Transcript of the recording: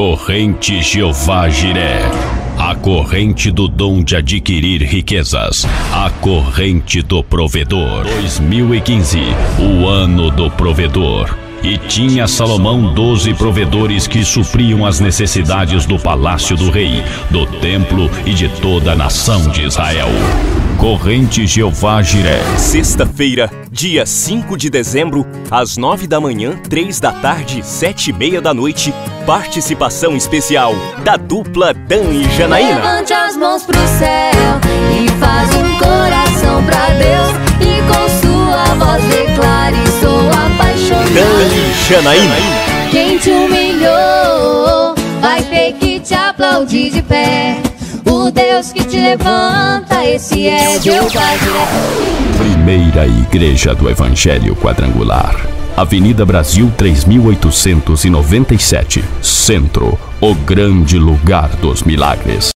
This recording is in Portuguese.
Corrente Jeová Jiré. A corrente do dom de adquirir riquezas. A corrente do provedor. 2015, o ano do provedor. E tinha Salomão 12 provedores que supriam as necessidades do palácio do rei, do templo e de toda a nação de Israel. Corrente Jeová Jiré. Sexta-feira, dia 5 de dezembro, às 9 da manhã, 3 da tarde, 7h30 da noite. Participação especial da dupla Dan e Janaína. Levante as mãos pro céu e faz um coração pra Deus, e com sua voz declare: sou apaixonado. Dan e Janaína. Quem te humilhou vai ter que te aplaudir de pé. O Deus que te levanta, esse é Jeová Jiré. Primeira Igreja do Evangelho Quadrangular. Avenida Brasil 3897, Centro, o grande lugar dos milagres.